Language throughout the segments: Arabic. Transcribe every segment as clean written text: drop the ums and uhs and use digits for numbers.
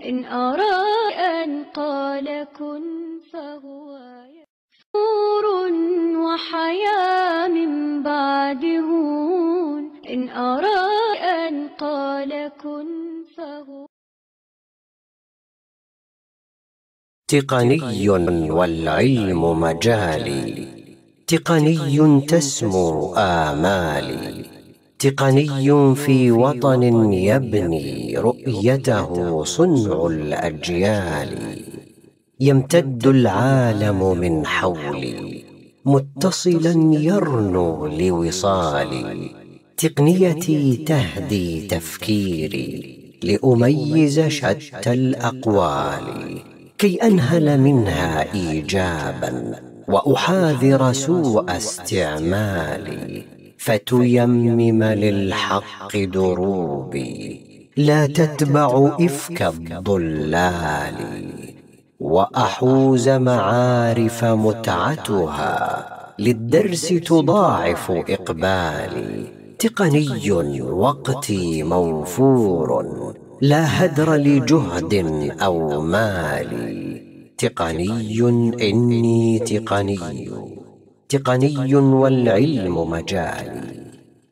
إن أراد أن قال كن فهو نور وحياة من بعد هون. إن أراد أن قال كن فهو تقني والعلم مجالي، تقني تسمو آمالي، تقني في وطن يبني رؤيته صنع الأجيال. يمتد العالم من حولي متصلا يرنو لوصالي، تقنيتي تهدي تفكيري لأميز شتى الأقوال، كي أنهل منها إيجابا وأحاذر سوء استعمالي، فتيمم للحق دروبي لا تتبع إفك الضلال، وأحوز معارف متعتها للدرس تضاعف إقبالي. تقني وقتي موفور لا هدر لجهد أو مال، تقني إني تقني، تقني والعلم مجالي.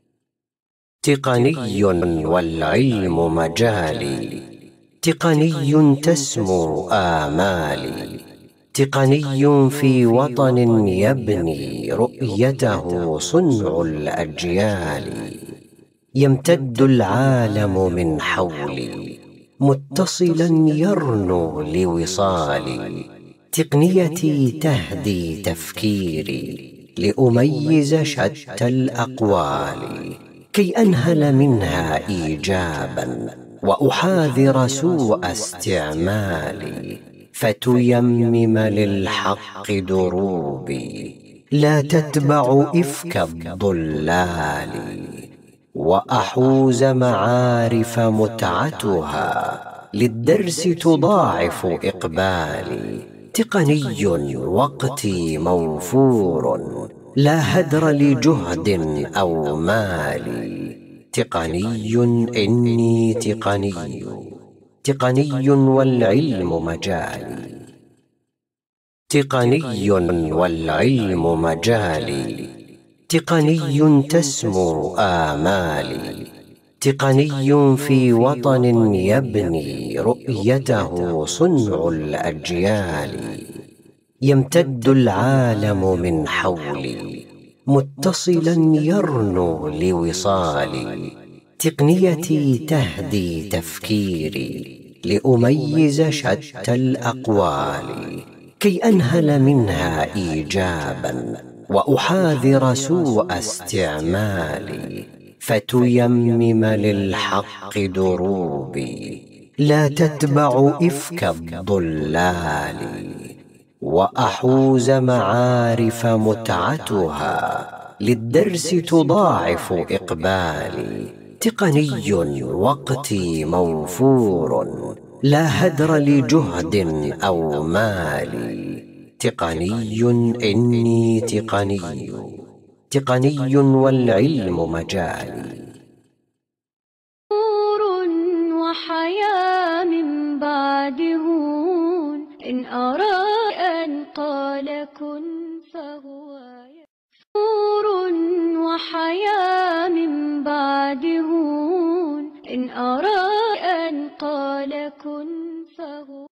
تقني والعلم مجالي، تقني تسمو آمالي، تقني في وطن يبني رؤيته صنع الأجيال. يمتد العالم من حولي متصلا يرنو لوصالي، تقنيتي تهدي تفكيري لأميز شتى الأقوال، كي أنهل منها إيجابا وأحاذر سوء استعمالي، فتيمم للحق دروبي لا تتبع إفك الضلال، وأحوز معارف متعتها للدرس تضاعف إقبالي. تقني وقتي موفور لا هدر لجهد أو مال، تقني إني تقني، تقني والعلم مجالي. تقني والعلم مجالي، تقني تسمو آمالي، تقني في وطن يبني رؤيته صنع الأجيال. يمتد العالم من حولي متصلا يرنو لوصالي، تقنيتي تهدي تفكيري لأميز شتى الأقوال، كي أنهل منها إيجابا وأحاذر سوء استعمالي، فتيمم للحق دروبي لا تتبع إفك الضلال، وأحوز معارف متعتها للدرس تضاعف إقبالي. تقني وقتي موفور لا هدر لجهد أو مال، تقني إني تقني، تقني والعلم مجالي. نور وحياة من بعد هون. إن أراد أن قال كن فهو نور وحياة من بعد هون. إن أراد أن قال كن فهو